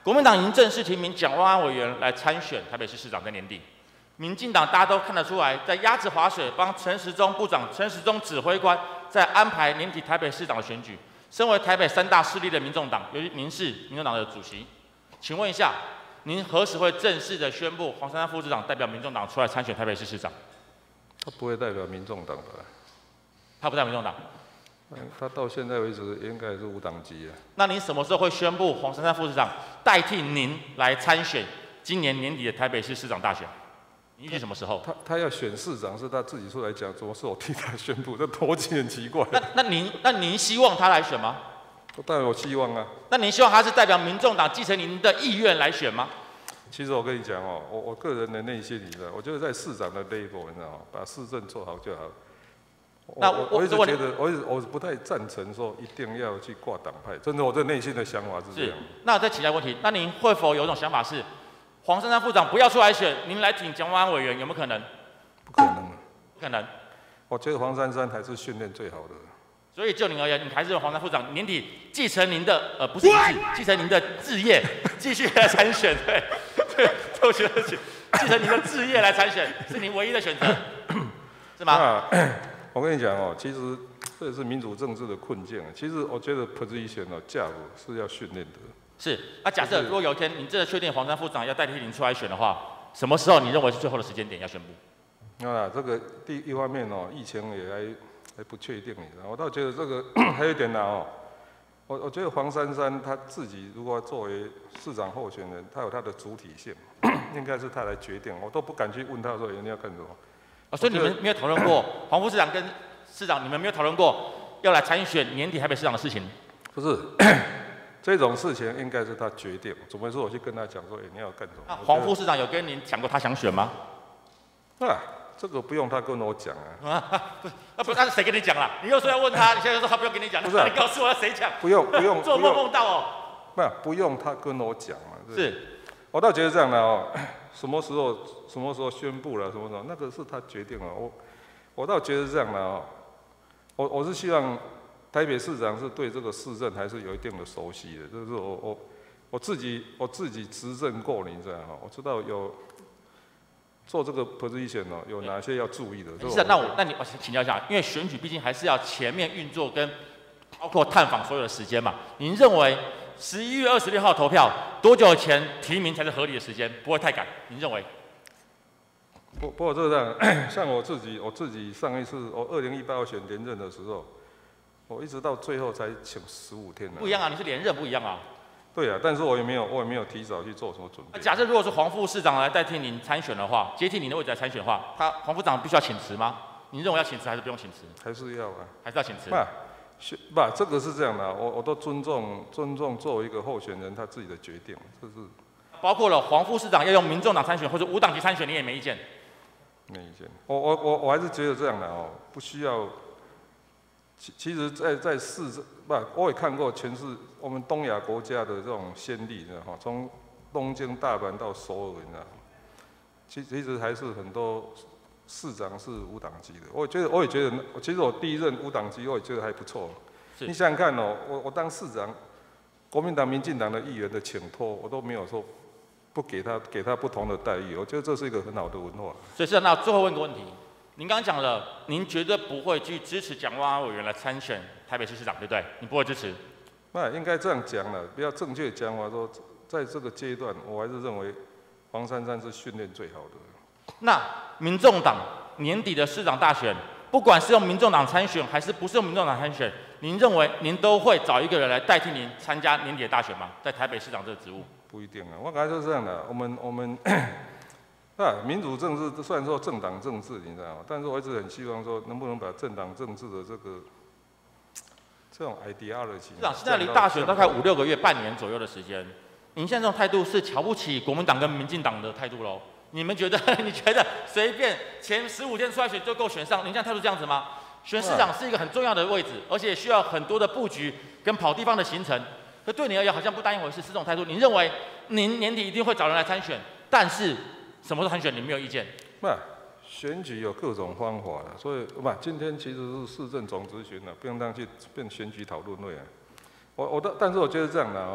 国民党已经正式提名蒋万安委员来参选台北市市长，在年底。民进党大家都看得出来，在鸭子划水，帮陈时中部长、陈时中指挥官在安排年底台北市长的选举。身为台北3大势力的民众党，由于您是民众党的主席，请问一下，您何时会正式的宣布黄珊珊副市长代表民众党出来参选台北市市长？ 他不会代表民众党吧？ 他不代表民众党。 他到现在为止应该是无党籍啊。 那您什么时候会宣布黄珊珊副市长代替您来参选今年年底的台北市市长大选？你预计什么时候？ 他要选市长是他自己出来讲，怎么是我替他宣布？这逻辑很奇怪。 那您希望他来选吗？ 当然有希望啊。 那您希望他是代表民众党继承您的意愿来选吗？ 其实我跟你讲哦，我个人的内心里呢，我觉得在市长的 level， 你知道吗？把市政做好就好。 那我一直觉得，我不太赞成说一定要去挂党派，真的，我这内心的想法是这样。 那再请教问题，那您会否有一种想法是，黄珊珊副长不要出来选，您来挺蒋万安委员，有没有可能？ 不可能。 不可能。 我觉得黄珊珊还是训练最好的。所以就您而言，你还是黄珊珊副长年底继承您的不是继承您的志业，继续来参选，对，对不起，继承您的志业来参选，是您唯一的选择，是吗？ 我跟你讲哦，其实这也是民主政治的困境。其实我觉得 position 哦，架构是要训练的。 是。那假设如果有一天您真的确定黄珊副长要代替您出来选的话，什么时候你认为是最后的时间点要宣布？ 这个第一方面哦，疫情也还不确定，我倒觉得这个还有一点难哦。我觉得黄珊珊她自己如果作为市长候选人，她有她的主体性，应该是她来决定。我都不敢去问她说人家要干什么。 所以你们没有讨论过黄副市长跟市长，你们没有讨论过要来参选年底台北市长的事情？ 不是，这种事情应该是他决定。怎么说我去跟他讲说，你要干什么？ 那黄副市长有跟您讲过他想选吗？ 这个不用他跟我讲啊。 那是谁跟你讲了？你又说要问他，你现在说他不用跟你讲， 不是、 那你告诉我谁讲？ 不用， 做梦梦到哦。 不用他跟我讲嘛。 是。 我倒觉得这样的哦，什么时候宣布了，什么时候那个是他决定了。我倒觉得这样的哦，我是希望台北市长是对这个市政还是有一定的熟悉的，就是我自己执政过，你知道吗？我知道有做这个 position 哦，有哪些要注意的。 是啊，那你我请教一下，因为选举毕竟还是要前面运作跟包括探访所有的时间嘛，您认为11月26号投票多久前提名才是合理的时间，不会太赶？您认为？ 不过这样，像我自己上一次我2018选连任的时候，我一直到最后才请15天呢。 不一样啊，你是连任不一样啊。 对啊，但是我也没有提早去做什么准备。 假设如果是黄副市长来代替您参选的话，接替您的位置来参选的话，黄副长必须要请辞吗？您认为要请辞还是不用请辞？ 还是要啊， 还是要请辞。 这个是这样的，我都尊重作为一个候选人他自己的决定，这是。包括了黄副市长要用民众党参选或者无党籍参选，你也没意见？ 没意见。我还是觉得这样的哦，不需要。其实在市政我也看过全是我们东亚国家的这种先例，你知道吗？从东京、大阪到首尔，你知道吗？其实还是很多市长是无党籍的。我也觉得，其实我第一任无党籍，我也觉得还不错。你想想看哦，我当市长，国民党、民进党的议员的请托，我都没有说不给他不同的待遇。我觉得这是一个很好的文化。 所以是那最后问个问题。您刚刚讲了，您绝对不会去支持蒋万安委员来参选台北市市长，对不对？你不会支持？ 应该这样讲了，比较正确讲法说，在这个阶段，我还是认为黄珊珊是训练最好的。 那民众党年底的市长大选，不管是用民众党参选还是不是用民众党参选，您认为您都会找一个人来代替您参加年底的大选吗？在台北市长这个职务？ 不一定啊，我感觉就是这样的。我们民主政治虽然说政党政治，你知道吗？但是我一直很希望说，能不能把政党政治的这种 ideology。市长， 现在离大选大概5、6个月、半年左右的时间，您现在这种态度是瞧不起国民党跟民进党的态度喽？你觉得随便前15天出来选就够选上？您现在态度这样子吗？选市长是一个很重要的位置，而且需要很多的布局跟跑地方的行程。可对你而言好像不当一回事，是这种态度。您认为您年底一定会找人来参选，但是什么时候参选你没有意见？ 选举有各种方法的，所以今天其实是市政总咨询了，不用当去变选举讨论会啊。但是我觉得这样的哦，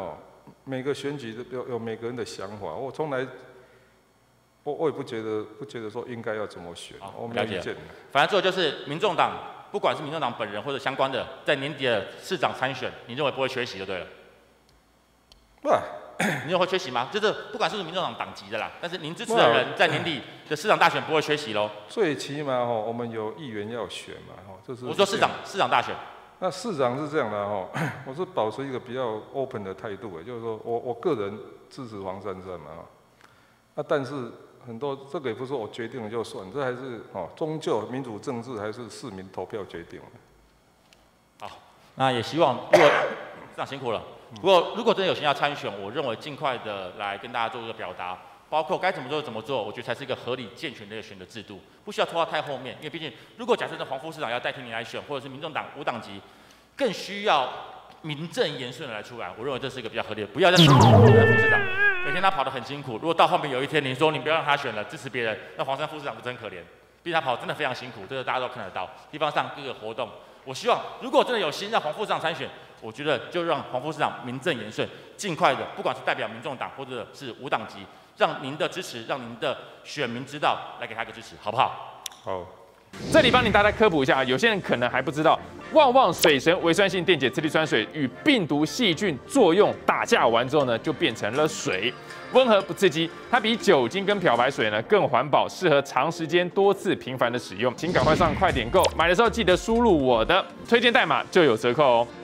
每个选举有每个人的想法，我从来我也不觉得说应该要怎么选，我没有意见。 反正最后就是民众党，不管是民众党本人或者相关的，在年底的市长参选，你认为不会缺席就对了。 不， 你认为会缺席吗？就是不管是不是民众党党籍的啦，但是您支持的人在年底的市长大选不会缺席喽。 最起码我们有议员要选嘛，这是。 我说市长大选。 那市长是这样的我是保持一个比较 open 的态度，就是说我个人支持黄珊珊嘛但是很多这个也不是我决定了就算，这还是终究民主政治还是市民投票决定的。 好，那也希望如果市长辛苦了。不过如果真的有心要参选，我认为尽快的来跟大家做一个表达，包括该怎么做怎么做，我觉得才是一个合理健全的一个选择制度，不需要拖到太后面，因为毕竟如果假设黄副市长要代替你来选，或者是民众党无党籍，更需要名正言顺的来出来，我认为这是一个比较合理的，不要再副市长每天他跑得很辛苦，如果到后面有一天你说你不要让他选了，支持别人，那黄珊副市长就真可怜，毕竟他跑得真的非常辛苦，这个大家都看得到，地方上各个活动，我希望如果真的有心让黄副市长参选，我觉得就让黄副市长名正言顺，尽快的，不管是代表民众党或者是无党籍，让您的支持，让您的选民知道，来给他一个支持，好不好？ 好。 这里帮你大家科普一下，有些人可能还不知道，旺旺水神微酸性电解次氯酸水与病毒细菌作用打架完之后呢，就变成了水，温和不刺激，它比酒精跟漂白水呢更环保，适合长时间多次频繁的使用。请赶快上快点购，买的时候记得输入我的推荐代码就有折扣哦。